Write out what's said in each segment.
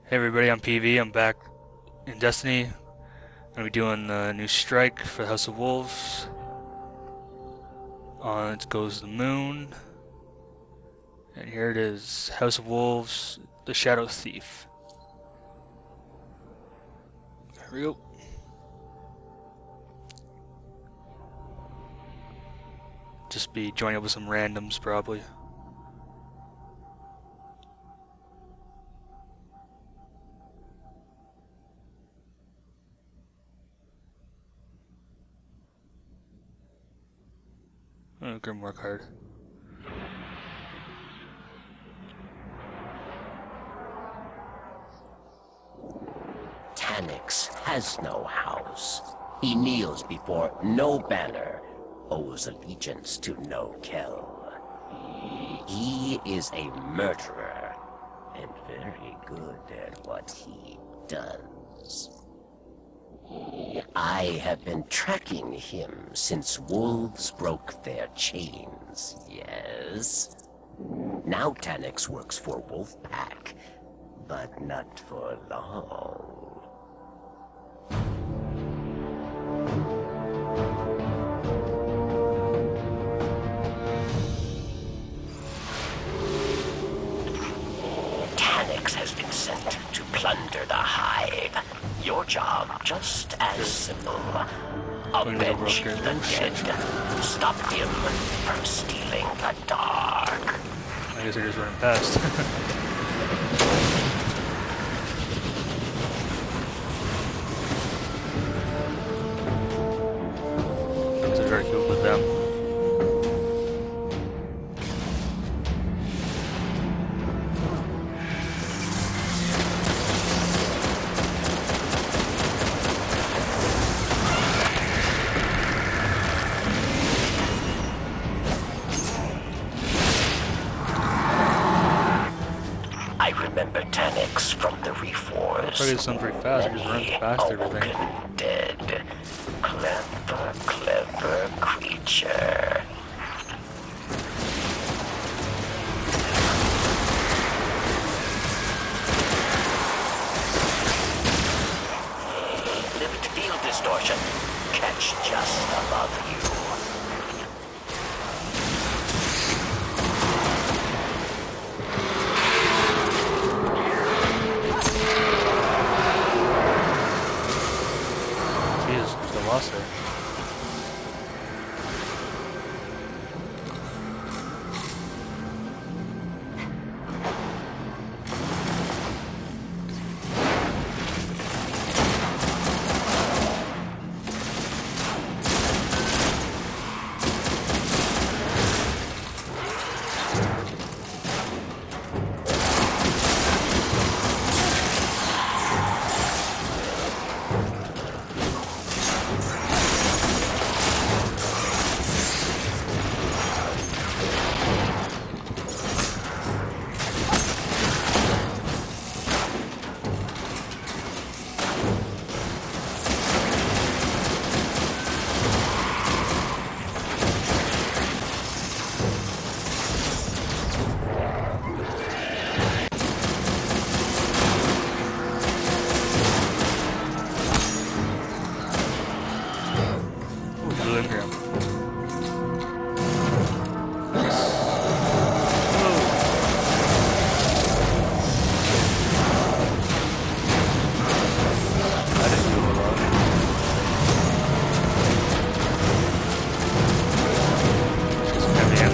Hey everybody, I'm PV. I'm back in Destiny. I'm gonna be doing the new strike for the House of Wolves. On it goes the moon. And here it is, House of Wolves, the Shadow Thief. Here we go. Just be joining up with some randoms probably. Oh, Grimoire card. Taniks has no house. He kneels before no banner, owes allegiance to no Kel. He is a murderer, and very good at what he does. I have been tracking him since wolves broke their chains, yes? Now Taniks works for Wolfpack, but not for long. Taniks has been sent to plunder the hive. Your job just as simple. Avenge the dead. Stop him from stealing the dark. I guess they're just running past. It's very cool with them. I remember Taniks from the Reef Wars. Probably does something pretty fast, I just run past everything. Awoken dead. Clever, clever creature. Lift field distortion. Catch just above you. Jesus, still lost there. Blue Ingram. Nice. Whoa. I didn't do a lot. Just heavy hand.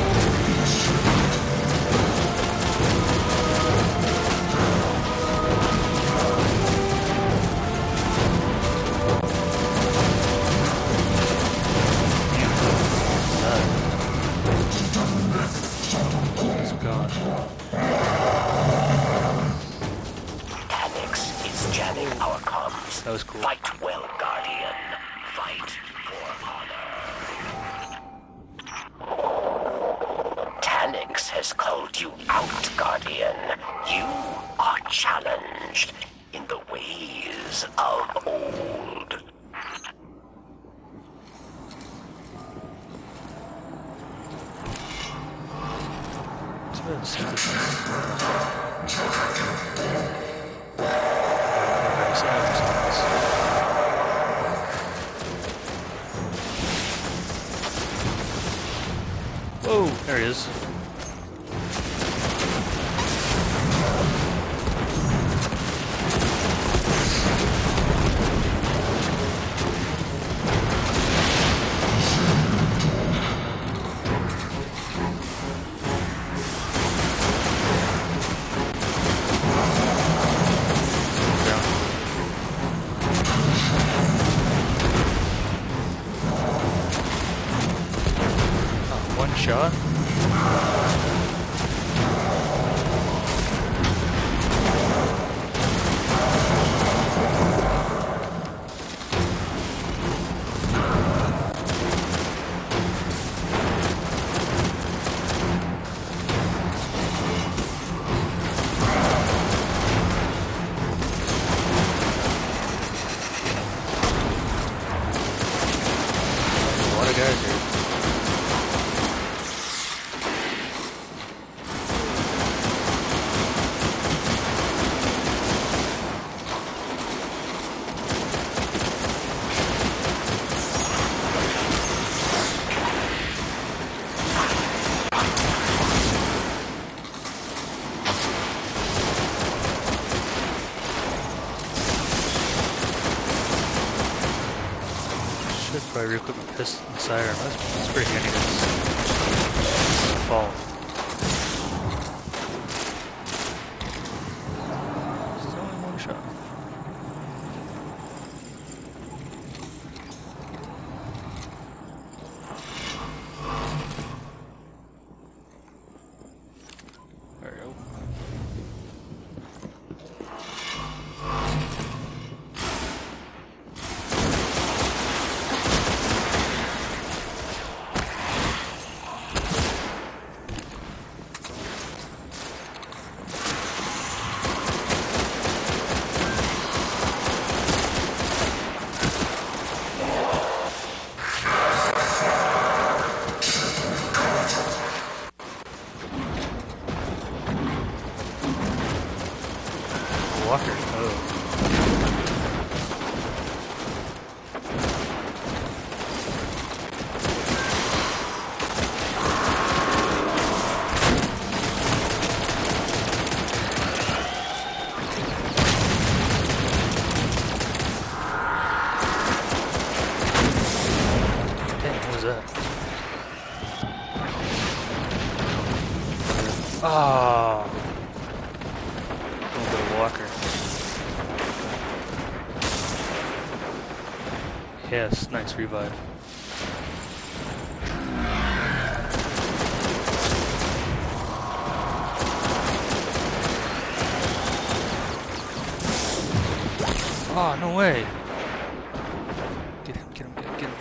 It's gone. Taniks is jamming our comms. That was cool. Fight well, Guardian. Fight for honor. Taniks has called you out, Guardian. You are challenged in the ways of old. It's a bit of synthesis. Oh, there he is. One shot. A lot of guys here. Should probably re-equip my pistol and sidearm. That's pretty handy. This fall. Still only one shot. There we go. Walker. Oh. Dang, what was that? Ah. A little bit of Walker. Yes, nice revive. Oh, no way. Get him, get him, get him.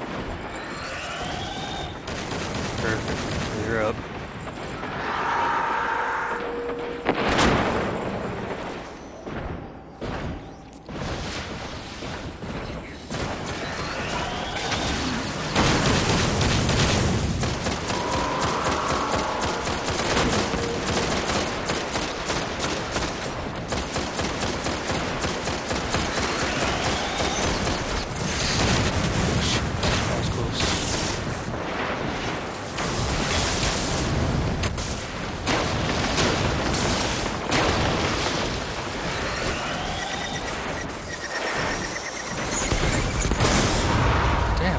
Perfect. You're up. That was close. Damn.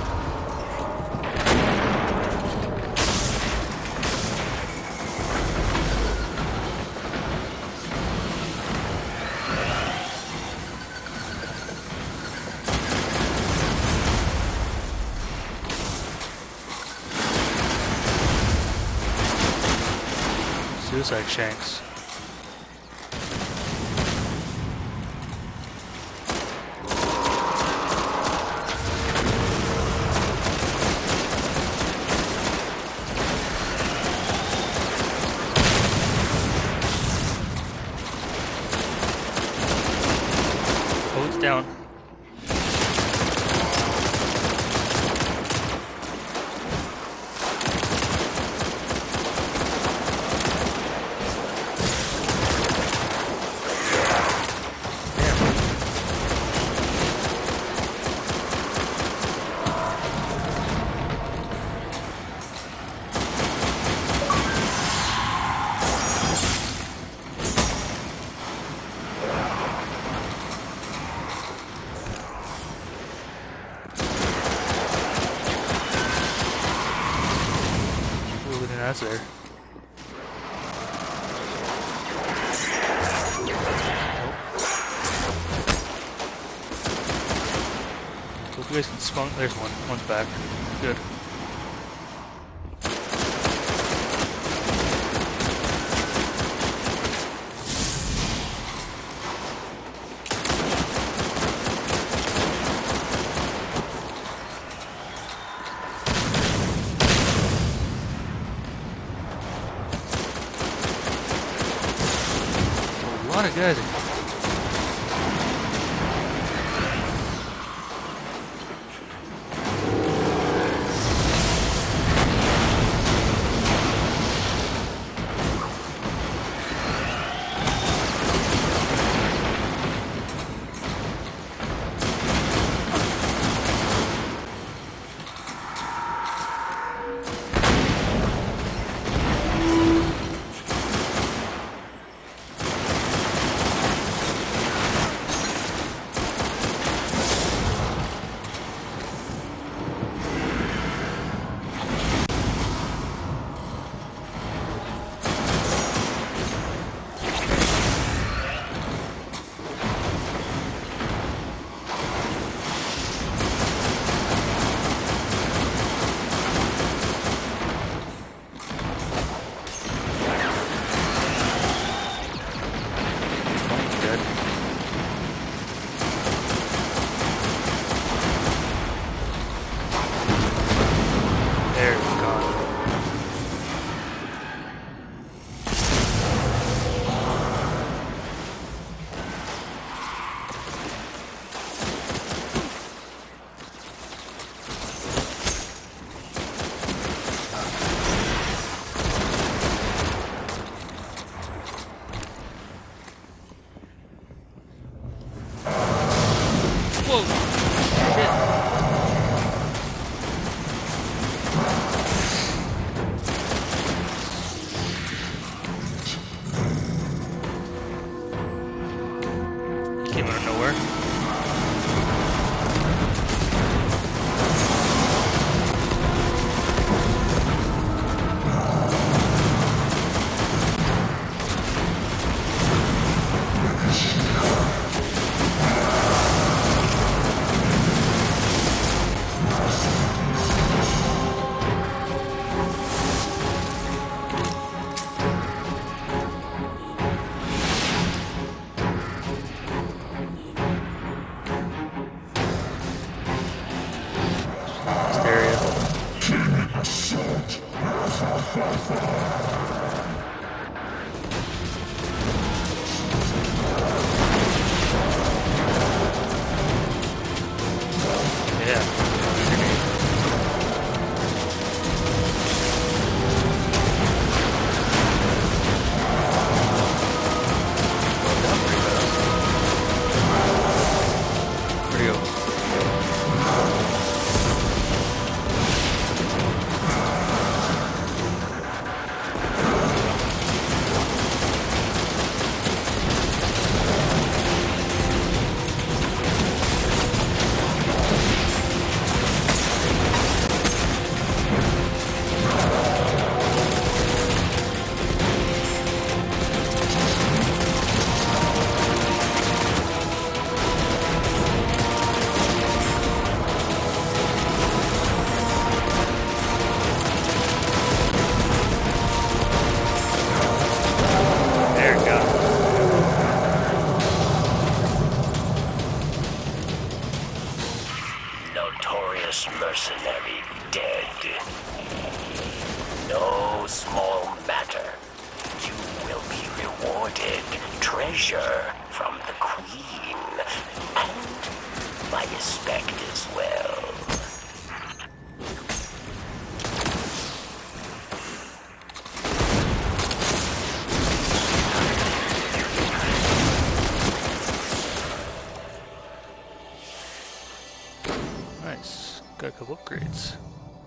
Suicide Shanks. Oh, it's down. that's there. Hope you guys can spawn. There's one. One's back. Good. A lot of guys. Came out of nowhere. mercenary dead. No small matter. You will be rewarded treasure from the Queen, and my respect as well. Nice. Got a couple upgrades.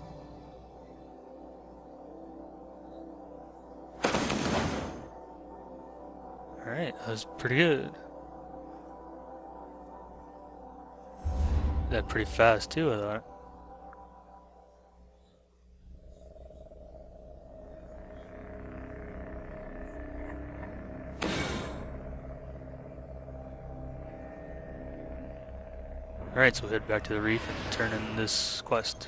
Alright, that was pretty good. That pretty fast too, I thought. Alright, so we'll head back to the reef and turn in this quest.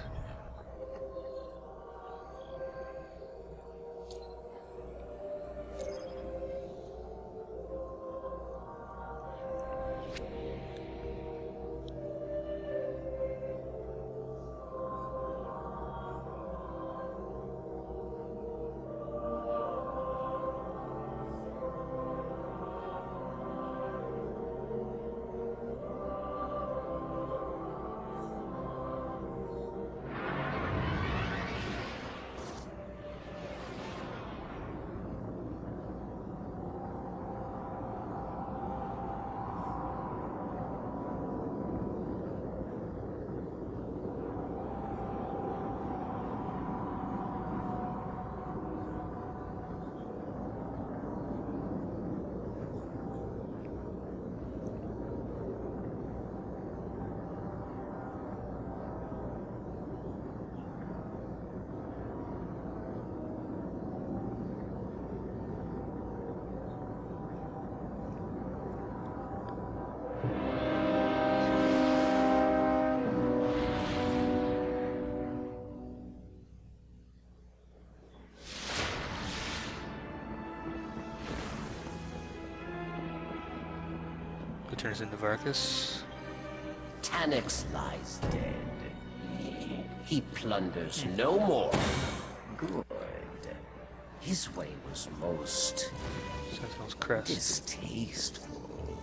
Who turns into Varkas? Taniks lies dead. He plunders no more. Good. His way was most Sentinel's crest. distasteful.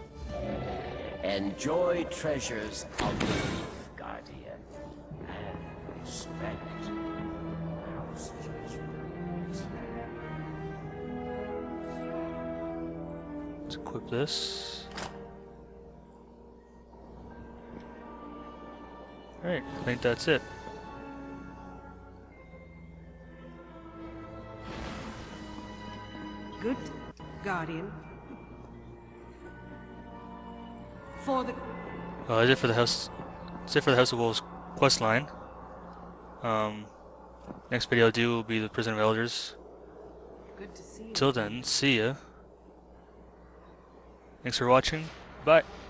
Enjoy treasures of the reef, Guardian, and respect House judgment. Let's equip this. Alright, I think that's it. Good, Guardian. For the... Well, that's it for the House. That's it for the House of Wolves quest line. Next video I'll do will be the Prison of Elders. Good to see you. Till then, see ya. Thanks for watching. Bye.